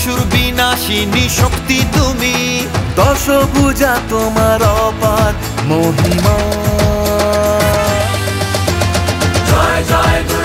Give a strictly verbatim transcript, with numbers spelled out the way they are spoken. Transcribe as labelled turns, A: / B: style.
A: অসুর বিনাশিনী শক্তি তুমি,
B: দশভুজা তোমার অপার মহিমা।
C: জয় জয়